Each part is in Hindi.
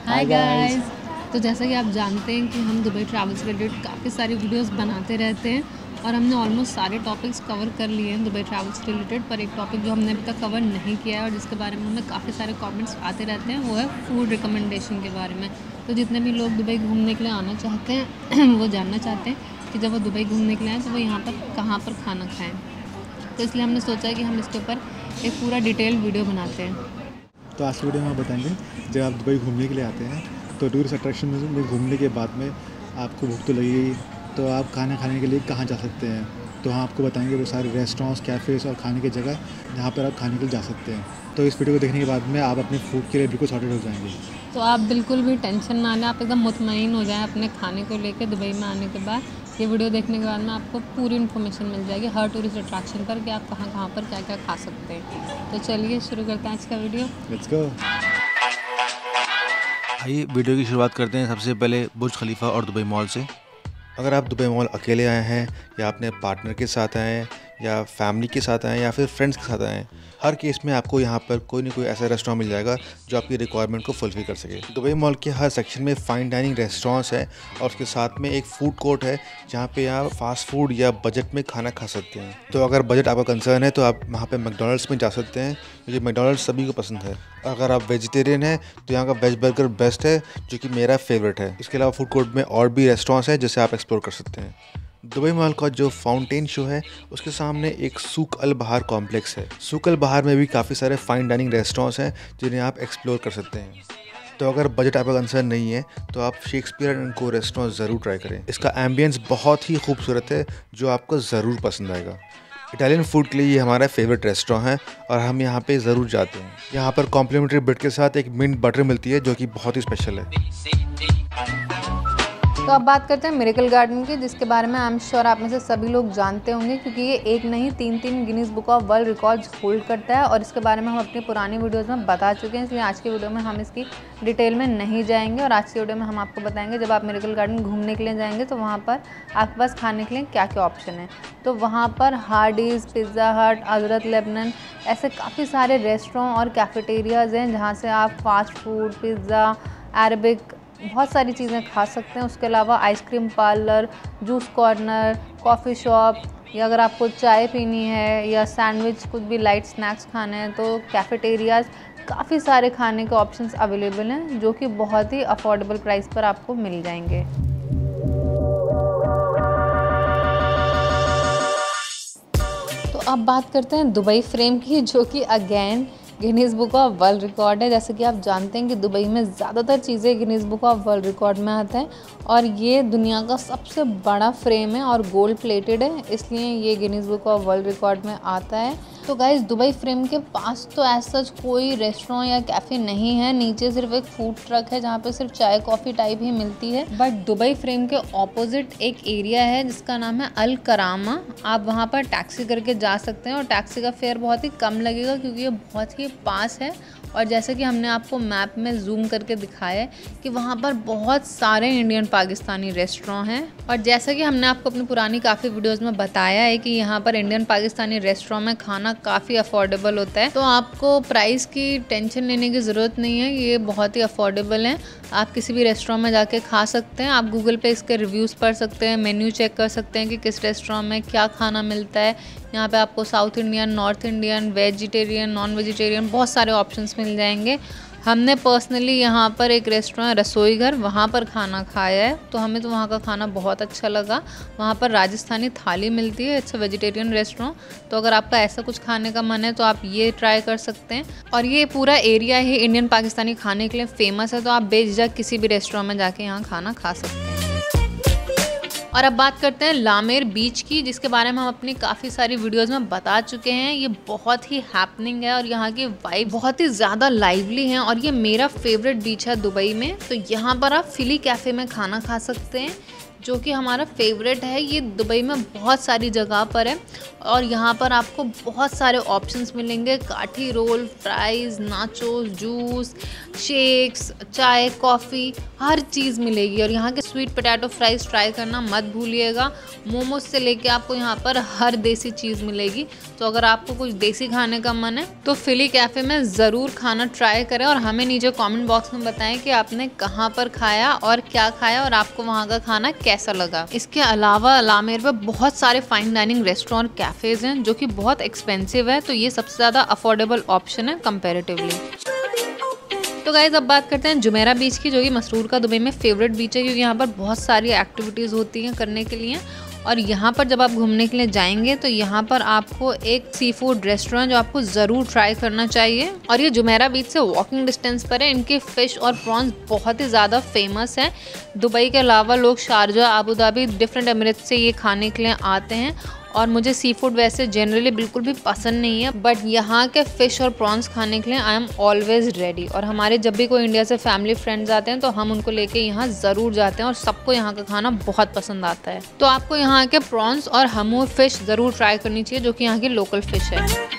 Hi guys. तो जैसा कि आप जानते हैं कि हम दुबई ट्रैवल से रिलेटेड काफ़ी सारी वीडियोस बनाते रहते हैं और हमने ऑलमोस्ट सारे टॉपिक्स कवर कर लिए हैं दुबई ट्रैवल से रिलेटेड। पर एक टॉपिक जो हमने अभी तक कवर नहीं किया है और जिसके बारे में हमें काफ़ी सारे कमेंट्स आते रहते हैं वो है फूड रिकमेंडेशन के बारे में। तो जितने भी लोग दुबई घूमने के लिए आना चाहते हैं वो जानना चाहते हैं कि जब वो दुबई घूमने के लिए आए तो वो यहाँ पर कहाँ पर खाना खाएँ। तो इसलिए हमने सोचा है कि हम इसके ऊपर एक पूरा डिटेल वीडियो बनाते हैं। तो आज की वीडियो में आप बताएंगे जब आप दुबई घूमने के लिए आते हैं तो टूरिस्ट अट्रैक्शन में घूमने के बाद में आपको भूख तो लगेगी, तो आप खाना खाने के लिए कहाँ जा सकते हैं। तो हम आपको बताएंगे वो सारे रेस्टोरेंट्स, कैफ़ेज़ और खाने की जगह जहाँ पर आप खाने के लिए जा सकते हैं। तो इस वीडियो को देखने के बाद में आप अपने फूड के लिए बिल्कुल सॉर्टेड हो जाएंगे। तो आप बिल्कुल भी टेंशन ना लें, आप एकदम मुतमईन हो जाएं अपने खाने को लेकर। दुबई में आने के बाद ये वीडियो देखने के बाद में आपको पूरी इन्फॉर्मेशन मिल जाएगी हर टूरिस्ट अट्रैक्शन पर कि आप कहाँ कहाँ पर क्या क्या खा सकते हैं। तो चलिए शुरू करते हैं आज का वीडियो। Let's go. आइए वीडियो की शुरुआत करते हैं सबसे पहले बुर्ज खलीफा और दुबई मॉल से। अगर आप दुबई मॉल अकेले आए हैं या अपने पार्टनर के साथ आए हैं या फैमिली के साथ आए हैं या फिर फ्रेंड्स के साथ आए हैं, हर केस में आपको यहाँ पर कोई ना कोई ऐसा रेस्टोरेंट मिल जाएगा जो आपकी रिक्वायरमेंट को फुलफिल कर सके। दुबई मॉल के हर सेक्शन में फ़ाइन डाइनिंग रेस्टोरेंट्स हैं और उसके साथ में एक फ़ूड कोर्ट है जहाँ पे आप फास्ट फूड या बजट में खाना खा सकते हैं। तो अगर बजट आपका कंसर्न है तो आप वहाँ पे मैकडॉनल्ड्स में जा सकते हैं क्योंकि मैकडॉनल्ड्स सभी को पसंद है। अगर आप वेजिटेरियन हैं तो यहाँ का वेज बर्गर बेस्ट है जो कि मेरा फेवरेट है। इसके अलावा फूड कोर्ट में और भी रेस्टोरेंट्स हैं जिसे आप एक्सप्लोर कर सकते हैं। दुबई मॉल का जो फाउंटेन शो है उसके सामने एक सूक अल बहार कॉम्प्लेक्स है। सूक अल बहार में भी काफ़ी सारे फाइन डाइनिंग रेस्टोरेंट्स हैं जिन्हें आप एक्सप्लोर कर सकते हैं। तो अगर बजट आपका कंसर्न नहीं है तो आप शेक्सपियर एंड को रेस्टोरेंट ज़रूर ट्राई करें। इसका एम्बियंस बहुत ही खूबसूरत है जो आपको ज़रूर पसंद आएगा। इटालियन फूड के लिए ये हमारा फेवरेट रेस्टोरेंट है और हम यहाँ पे ज़रूर जाते हैं। यहाँ पर कॉम्प्लीमेंट्री ब्रेड के साथ एक मिंट बटर मिलती है जो कि बहुत ही स्पेशल है। तो अब बात करते हैं मिरेकल गार्डन की, जिसके बारे में आई एम श्योर आप में से सभी लोग जानते होंगे क्योंकि ये एक नहीं तीन Guinness book of world records hold करता है और इसके बारे में हम अपनी पुरानी वीडियोज़ में बता चुके हैं। इसलिए आज की वीडियो में हम इसकी डिटेल में नहीं जाएंगे और आज की वीडियो में हम आपको बताएंगे जब आप मिरेकल गार्डन घूमने के लिए जाएंगे तो वहाँ पर आपके पास खाने के लिए क्या क्या ऑप्शन है। तो वहाँ पर हार्डीज़, पिज़्ज़ा हट, हज़रत लेबनन, ऐसे काफ़ी सारे रेस्टोरेंट और कैफेटेरियाज़ हैं जहाँ से आप फास्ट फूड, पिज़्ज़ा, अरबिक, बहुत सारी चीज़ें खा सकते हैं। उसके अलावा ice cream parlour, juice corner, coffee shop, या अगर आपको चाय पीनी है या सैंडविच, कुछ भी लाइट स्नैक्स खाने हैं तो कैफेटेरियाज़, काफ़ी सारे खाने के ऑप्शंस अवेलेबल हैं जो कि बहुत ही अफोर्डेबल प्राइस पर आपको मिल जाएंगे। तो अब बात करते हैं दुबई फ्रेम की, जो कि again Guinness book of world record है। जैसे कि आप जानते हैं कि दुबई में ज़्यादातर चीज़ें Guinness book of world record में आते हैं और ये दुनिया का सबसे बड़ा फ्रेम है और गोल्ड प्लेटेड है, इसलिए ये Guinness book of world record में आता है। तो गाइस दुबई फ्रेम के पास तो ऐसा कोई रेस्टोरेंट या कैफ़े नहीं है, नीचे सिर्फ एक फूड ट्रक है जहाँ पे सिर्फ चाय कॉफ़ी टाइप ही मिलती है। बट दुबई फ्रेम के ऑपोजिट एक एरिया है जिसका नाम है अल करामा। आप वहाँ पर टैक्सी करके जा सकते हैं और टैक्सी का फेयर बहुत ही कम लगेगा क्योंकि ये बहुत ही पास है। और जैसे कि हमने आपको मैप में जूम करके दिखाया है कि वहाँ पर बहुत सारे इंडियन पाकिस्तानी रेस्टोरेंट हैं और जैसा कि हमने आपको अपनी पुरानी काफ़ी वीडियोस में बताया है कि यहाँ पर इंडियन पाकिस्तानी रेस्टोरेंट में खाना काफ़ी अफोर्डेबल होता है। तो आपको प्राइस की टेंशन लेने की ज़रूरत नहीं है, ये बहुत ही अफोर्डेबल है। आप किसी भी रेस्टोरेंट में जाके खा सकते हैं। आप गूगल पे इसके रिव्यूज़ पढ़ सकते हैं, मेन्यू चेक कर सकते हैं कि किस रेस्टोरेंट में क्या खाना मिलता है। यहाँ पे आपको south Indian, north Indian, vegetarian, non vegetarian बहुत सारे ऑप्शंस मिल जाएंगे। हमने पर्सनली यहाँ पर एक रेस्टोरेंट रसोई घर, वहाँ पर खाना खाया है तो हमें तो वहाँ का खाना बहुत अच्छा लगा। वहाँ पर राजस्थानी थाली मिलती है, इट्स अ वेजिटेरियन रेस्टोरेंट। तो अगर आपका ऐसा कुछ खाने का मन है तो आप ये ट्राई कर सकते हैं। और ये पूरा एरिया ही इंडियन पाकिस्तानी खाने के लिए फेमस है, तो आप बेझिझक किसी भी रेस्टोरेंट में जाके यहाँ खाना खा सकते हैं। और अब बात करते हैं लामेर बीच की, जिसके बारे में हम अपनी काफ़ी सारी वीडियोस में बता चुके हैं। ये बहुत ही हैपनिंग है और यहाँ की वाइब बहुत ही ज़्यादा लाइवली है और ये मेरा फेवरेट बीच है दुबई में। तो यहाँ पर आप फिली कैफ़े में खाना खा सकते हैं। जो कि हमारा फेवरेट है। ये दुबई में बहुत सारी जगह पर है और यहाँ पर आपको बहुत सारे ऑप्शंस मिलेंगे, kathi roll, fries, nachos, juice, shakes, चाय, कॉफ़ी, हर चीज़ मिलेगी। और यहाँ के स्वीट पोटैटो फ्राइज़ ट्राई करना मत भूलिएगा। मोमोज से लेके आपको यहाँ पर हर देसी चीज़ मिलेगी। तो अगर आपको कुछ देसी खाने का मन है तो फिली कैफ़े में ज़रूर खाना ट्राई करें और हमें नीचे कमेंट बॉक्स में बताएं कि आपने कहाँ पर खाया और क्या खाया और आपको वहाँ का खाना कैसा लगा। इसके अलावा अलामेर में बहुत सारे फाइन डाइनिंग रेस्टोरेंट कैफ़ेज़ हैं जो कि बहुत एक्सपेंसिव है, तो ये सबसे ज़्यादा अफोर्डेबल ऑप्शन है कंपेरेटिवली। तो गाइज़ अब बात करते हैं जुमेरा बीच की, जो कि मसरूर का दुबई में फेवरेट बीच है क्योंकि यहाँ पर बहुत सारी एक्टिविटीज़ होती हैं करने के लिए। और यहाँ पर जब आप घूमने के लिए जाएंगे तो यहाँ पर आपको एक सी फूड रेस्टोरेंट जो आपको ज़रूर ट्राई करना चाहिए। और ये जुमेरा बीच से वॉकिंग डिस्टेंस पर है। इनके फ़िश और प्रॉन्स बहुत ही ज़्यादा फेमस हैं। दुबई के अलावा लोग Sharjah, Abu Dhabi, different emirates से ये खाने के लिए आते हैं। और मुझे सी फूड वैसे जनरली बिल्कुल भी पसंद नहीं है, बट यहाँ के फ़िश और प्रॉन्स खाने के लिए आई एम ऑलवेज़ रेडी। और हमारे जब भी कोई इंडिया से फैमिली फ्रेंड्स आते हैं तो हम उनको लेके यहाँ ज़रूर जाते हैं और सबको यहाँ का खाना बहुत पसंद आता है। तो आपको यहाँ के प्रॉन्स और हमूर फ़िश ज़रूर ट्राई करनी चाहिए जो कि यहाँ की लोकल फ़िश है।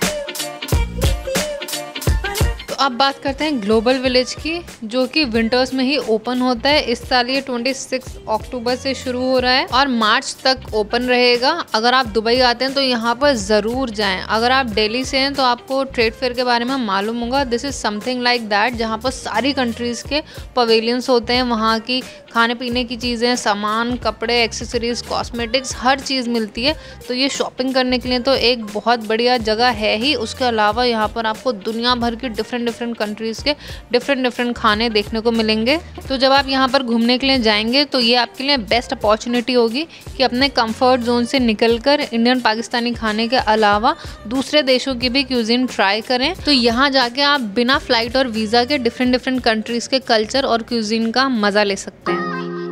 अब बात करते हैं ग्लोबल विलेज की, जो कि विंटर्स में ही ओपन होता है। इस साल ये 26 अक्टूबर से शुरू हो रहा है और मार्च तक ओपन रहेगा। अगर आप दुबई आते हैं तो यहाँ पर ज़रूर जाएं। अगर आप दिल्ली से हैं तो आपको ट्रेड फेयर के बारे में मालूम होगा। This is something like that, जहाँ पर सारी कंट्रीज़ के पवेलियंस होते हैं। वहाँ की खाने पीने की चीज़ें, सामान, कपड़े, एक्सेसरीज़, कॉस्मेटिक्स, हर चीज़ मिलती है। तो ये शॉपिंग करने के लिए तो एक बहुत बढ़िया जगह है ही। उसके अलावा यहाँ पर आपको दुनिया भर की डिफरेंट कंट्रीज़ के डिफरेंट खाने देखने को मिलेंगे। तो जब आप यहाँ पर घूमने के लिए जाएंगे तो ये आपके लिए बेस्ट अपॉर्चुनिटी होगी कि अपने कंफर्ट जोन से निकलकर इंडियन पाकिस्तानी खाने के अलावा दूसरे देशों की भी क्यूजीन ट्राई करें। तो यहाँ जाके आप बिना फ्लाइट और वीज़ा के डिफरेंट कंट्रीज़ के कल्चर और क्यूजीन का मज़ा ले सकते हैं।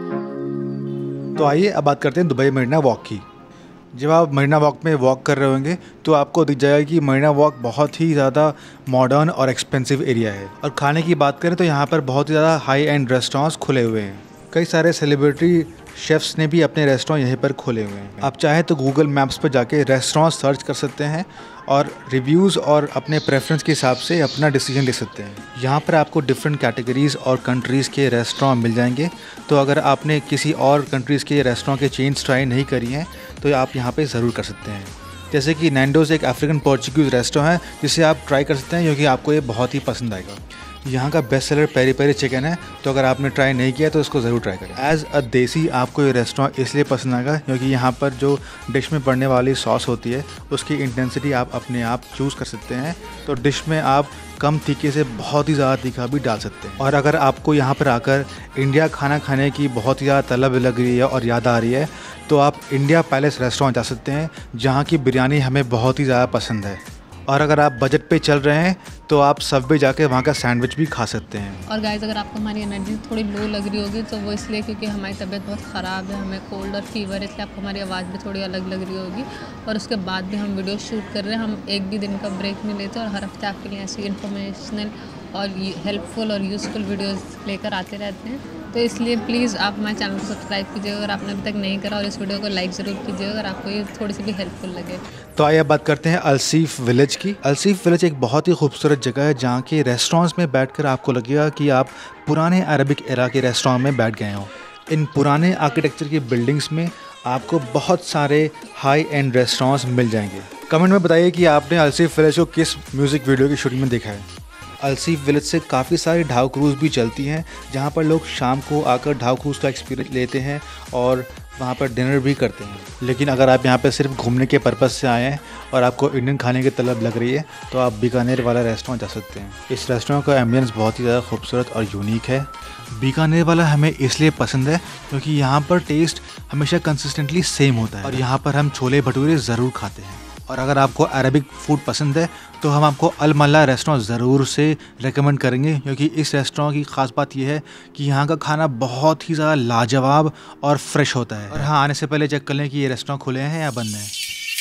तो आइए अब बात करते हैं दुबई मरीना वॉक की। जब आप मरीना वॉक में वॉक कर रहे होंगे तो आपको दिख जाएगा कि मरीना वॉक बहुत ही ज़्यादा मॉडर्न और एक्सपेंसिव एरिया है। और खाने की बात करें तो यहाँ पर बहुत ही ज़्यादा हाई एंड रेस्टोरेंट्स खुले हुए हैं। कई सारे सेलिब्रिटी शेफ़्स ने भी अपने रेस्टोरेंट यहीं पर खोले हुए हैं। आप चाहे तो गूगल मैप्स पर जाके रेस्टोरेंट सर्च कर सकते हैं और रिव्यूज़ और अपने प्रेफरेंस के हिसाब से अपना डिसीजन ले सकते हैं। यहाँ पर आपको डिफरेंट कैटेगरीज़ और कंट्रीज़ के रेस्टोरेंट मिल जाएंगे। तो अगर आपने किसी और कंट्रीज़ के रेस्टोरेंट के चेन्स ट्राई नहीं करी हैं तो आप यहाँ पे ज़रूर कर सकते हैं। जैसे कि नैंडोज़ एक अफ्रीकन पोर्चुगीज़ रेस्टोरेंट है जिसे आप ट्राई कर सकते हैं क्योंकि आपको ये बहुत ही पसंद आएगा। यहाँ का best seller peri peri chicken है, तो अगर आपने ट्राई नहीं किया तो इसको ज़रूर ट्राई करें। एज़ अ देसी आपको ये रेस्टोरेंट इसलिए पसंद आएगा क्योंकि यहाँ पर जो डिश में पड़ने वाली सॉस होती है उसकी इंटेंसिटी आप अपने आप चूज़ कर सकते हैं। तो डिश में आप कम तीखे से बहुत ही ज़्यादा तीखा भी डाल सकते हैं। और अगर आपको यहाँ पर आकर इंडिया खाना खाने की बहुत ही ज़्यादा तलब लग रही है और याद आ रही है तो आप इंडिया पैलेस रेस्टोरेंट जा सकते हैं जहाँ की बिरयानी हमें बहुत ही ज़्यादा पसंद है। और अगर आप बजट पे चल रहे हैं तो आप सबवे जाके वहाँ का सैंडविच भी खा सकते हैं। और गाइस अगर आपको हमारी एनर्जी थोड़ी लो लग रही होगी तो वो इसलिए क्योंकि हमारी तबीयत बहुत ख़राब है, हमें कोल्ड और फीवर है, इसलिए आपको हमारी आवाज़ भी थोड़ी अलग लग रही होगी। और उसके बाद भी हम वीडियो शूट कर रहे हैं, हम एक भी दिन का ब्रेक नहीं लेते और हर हफ्ते आपके लिए ऐसी इन्फॉर्मेशनल और हेल्पफुल और यूज़फुल वीडियोज़ लेकर आते रहते हैं। तो इसलिए प्लीज़ आप हमारे चैनल को सब्सक्राइब कीजिएगा अगर आपने अभी तक नहीं करा, और इस वीडियो को लाइक ज़रूर कीजिएगा अगर आपको ये थोड़ी सी भी हेल्पफुल लगे। तो आइए अब बात करते हैं अलसीफ विलेज की। अलसीफ विलेज एक बहुत ही खूबसूरत जगह है जहाँ के रेस्टोरेंट्स में बैठकर आपको लगेगा कि आप पुराने अरबिक एरा के रेस्टोरेंट में बैठ गए हों। इन पुराने आर्किटेक्चर की बिल्डिंग्स में आपको बहुत सारे हाई एंड रेस्टोरेंट्स मिल जाएंगे। कमेंट में बताइए कि आपने अलसीफ विलेज को किस म्यूज़िक वीडियो की शूटिंग में देखा है। अलसीफ विलेज से काफ़ी सारी ढाव क्रूज़ भी चलती हैं जहाँ पर लोग शाम को आकर ढाव क्रूज़ का एक्सपीरियंस लेते हैं और वहाँ पर डिनर भी करते हैं। लेकिन अगर आप यहाँ पर सिर्फ घूमने के पर्पज़ से आए हैं और आपको इंडियन खाने की तलब लग रही है तो आप बीकानेर वाला रेस्टोरेंट जा सकते हैं। इस रेस्टोरेंट का एम्बियंस बहुत ही ज़्यादा खूबसूरत और यूनिक है। बीकानेर वाला हमें इसलिए पसंद है क्योंकि यहाँ पर टेस्ट हमेशा कंसिस्टेंटली सेम होता है और यहाँ पर हम छोले भटूरे ज़रूर खाते हैं। और अगर आपको अरबिक फूड पसंद है तो हम आपको अल मल्ला रेस्टोरेंट ज़रूर से रेकमेंड करेंगे क्योंकि इस रेस्टोरेंट की ख़ास बात यह है कि यहाँ का खाना बहुत ही ज़्यादा लाजवाब और फ्रेश होता है। और हाँ, आने से पहले चेक कर लें कि ये रेस्टोरेंट खुले हैं या बंद हैं।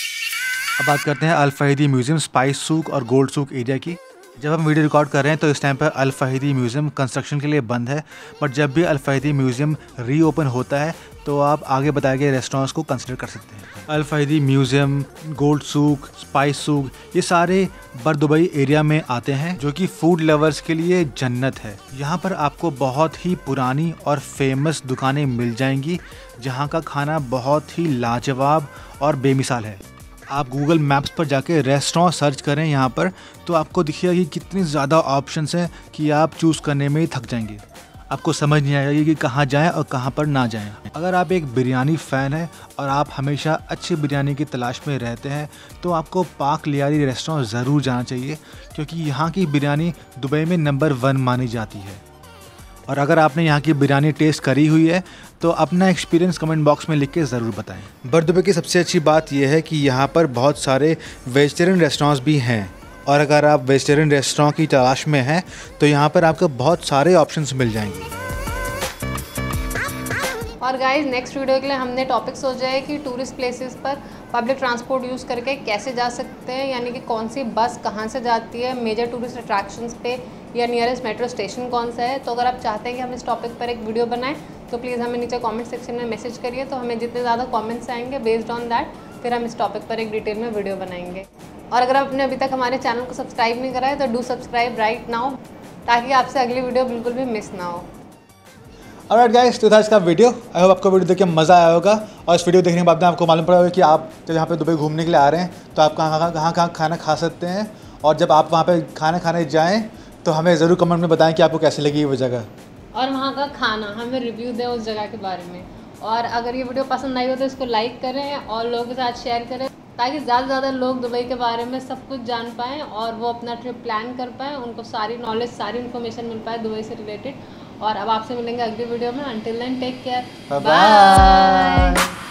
अब बात करते हैं अल फहीदी म्यूज़ियम, स्पाइस सूक और गोल्ड सूक एरिया की। जब हम वीडियो रिकॉर्ड कर रहे हैं तो इस टाइम पर अल फहीदी म्यूज़ियम कंस्ट्रक्शन के लिए बंद है, बट जब भी अल फहीदी म्यूज़ियम रीओपन होता है तो आप आगे बताए गए रेस्टोरेंट्स को कंसिडर कर सकते हैं। Al Fahidi museum, gold souk, spice souk, ये सारे बर दुबई एरिया में आते हैं, जो कि फूड लवर्स के लिए जन्नत है। यहाँ पर आपको बहुत ही पुरानी और फेमस दुकानें मिल जाएंगी, जहाँ का खाना बहुत ही लाजवाब और बेमिसाल है। आप गूगल मैप्स पर जाके रेस्टोरेंट सर्च करें यहाँ पर, तो आपको दिखेगा कि कितनी ज़्यादा ऑप्शंस हैं कि आप चूज़ करने में ही थक जाएंगे। आपको समझ नहीं आएगा कि कहाँ जाएं और कहाँ पर ना जाएं। अगर आप एक बिरयानी फ़ैन हैं और आप हमेशा अच्छी बिरयानी की तलाश में रहते हैं, तो आपको पाक लियारी रेस्टोरेंट ज़रूर जाना चाहिए, क्योंकि यहाँ की बिरयानी दुबई में नंबर 1 मानी जाती है। और अगर आपने यहाँ की बिरयानी टेस्ट करी हुई है तो अपना एक्सपीरियंस कमेंट बॉक्स में लिख के ज़रूर बताएं। बर दुबई की सबसे अच्छी बात यह है कि यहाँ पर बहुत सारे वेजिटेरियन रेस्टोरेंट्स भी हैं, और अगर आप वेजिटेरियन रेस्टोरेंट की तलाश में हैं तो यहाँ पर आपको बहुत सारे ऑप्शंस मिल जाएंगे। और गाइस नेक्स्ट वीडियो के लिए हमने टॉपिक सोचा है कि टूरिस्ट प्लेसेस पर पब्लिक ट्रांसपोर्ट यूज़ करके कैसे जा सकते हैं, यानी कि कौन सी बस कहाँ से जाती है, मेजर टूरिस्ट अट्रैक्शंस पे, या नियरेस्ट मेट्रो स्टेशन कौन सा है। तो अगर आप चाहते हैं कि हम इस टॉपिक पर एक वीडियो बनाएं तो प्लीज़ हमें नीचे कमेंट सेक्शन में मैसेज करिए। तो हमें जितने ज़्यादा कमेंट्स आएंगे बेस्ड ऑन दैट फिर हम इस टॉपिक पर एक डिटेल में वीडियो बनाएंगे। और अगर आपने अभी तक हमारे चैनल को सब्सक्राइब नहीं करा है तो डू सब्सक्राइब राइट नाउ, ताकि आपसे अगली वीडियो बिल्कुल भी मिस ना हो। ऑलराइट गाइस, तो था इसका वीडियो। आई होप आपको वीडियो देख के मज़ा आया होगा, और इस वीडियो देखने के बाद में आपको मालूम पड़ा होगा कि आप जब यहाँ पे दुबई घूमने के लिए आ रहे हैं तो आप कहाँ खाना खा सकते हैं, और जब आप वहाँ पे खाना खाने जाएँ तो हमें ज़रूर कमेंट में बताएं कि आपको कैसी लगी वो जगह, और वहाँ का खाना हमें रिव्यू दें उस जगह के बारे में। और अगर ये वीडियो पसंद आई हो तो इसको लाइक करें और लोगों के साथ शेयर करें, ताकि ज़्यादा से ज़्यादा लोग दुबई के बारे में सब कुछ जान पाएँ और वो अपना ट्रिप प्लान कर पाएँ, उनको सारी नॉलेज, सारी इन्फॉर्मेशन मिल पाए दुबई से रिलेटेड। और अब आपसे मिलेंगे अगली वीडियो में। Until then take care, bye.